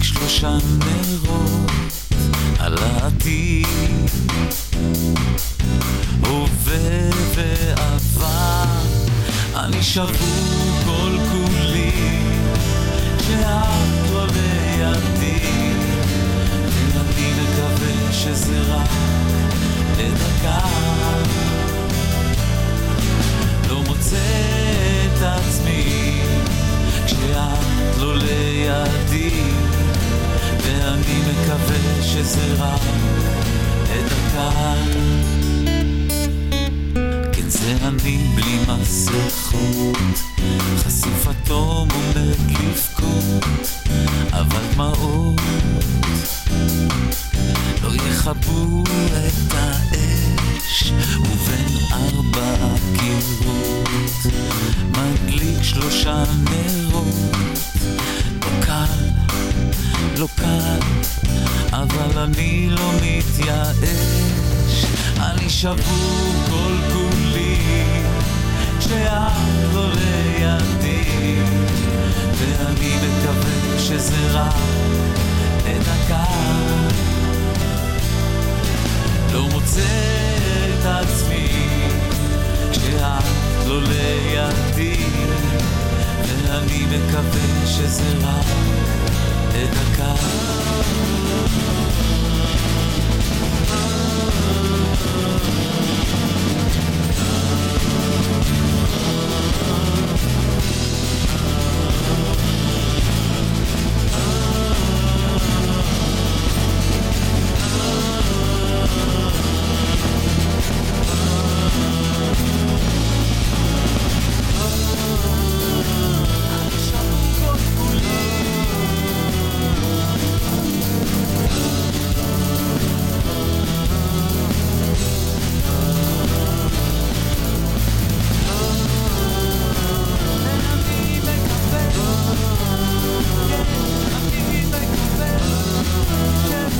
3 נרות על העתיד, הווה ועבר, אני שבור כל כולי כשאת לא לידי, ואני מקווה שזה רק לדקה. לא מוצא את עצמי כשאת לא לידי, ואני מקווה שזה רק לדקה. כן, זה אני בלי מסכות, חשוף אטום עומד לבכות, אבל דמעות לא יכבו את האש, ובין 4 קירות מדליק 3 נרות. לא קל, לא קל, אבל אני לא מתייאש, אני שבור כל כולי כשאת לא לידי, ואני מקווה שזה רק לדקה. לא מוצא את עצמי כשאת לא לידי, ואני מקווה שזה רק לדקה.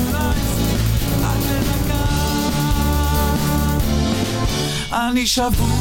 אני שבור